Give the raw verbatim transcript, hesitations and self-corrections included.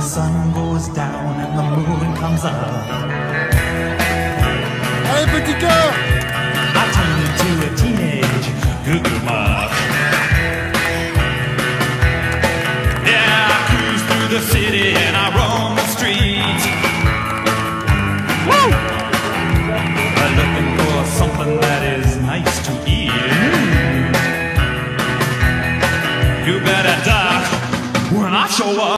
sun goes down and the moon comes up. Allez, petit cœur! I turn into a teenage goo-goo muck. Yeah, I cruise through the city and I roam the streets. Woo! I'm looking for something that is nice to eat. You better duck when I show up.